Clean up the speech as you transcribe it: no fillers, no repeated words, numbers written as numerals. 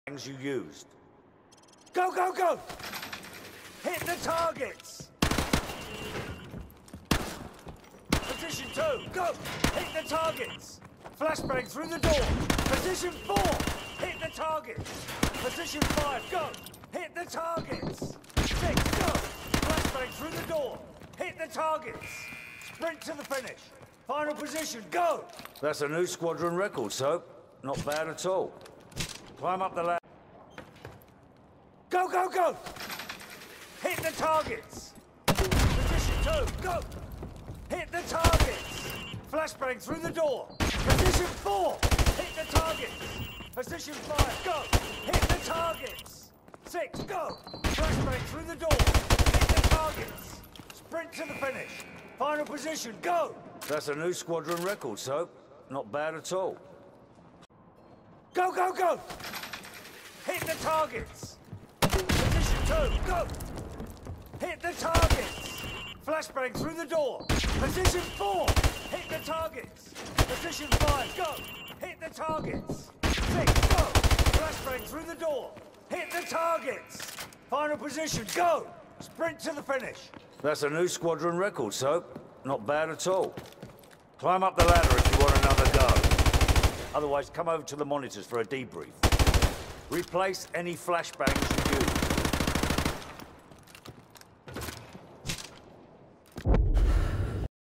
you used. Go, go, go! Hit the targets! Position 2, go! Hit the targets! Flashbang through the door! Position 4, hit the targets! Position 5, go! Hit the targets! 6, go! Flashbang through the door! Hit the targets! Sprint to the finish! Final position, go! That's a new squadron record, Soap. Not bad at all. Climb up the ladder. Go, go, go! Hit the targets! Position 2, go! Hit the targets! Flashbang through the door! Position 4, hit the targets! Position 5, go! Hit the targets! 6, go! Flashbang through the door! Hit the targets! Sprint to the finish! Final position, go! That's a new squadron record, Soap. Not bad at all. Go, go, go! Hit the targets! Position 2, go! Hit the targets! Flashbang through the door! Position 4, hit the targets! Position 5, go! Hit the targets! 6, go! Flashbang through the door! Hit the targets! Final position, go! Sprint to the finish! That's a new squadron record, Soap. Not bad at all. Climb up the ladder if you want another go. Otherwise, come over to the monitors for a debrief. Replace any flashbangs you use.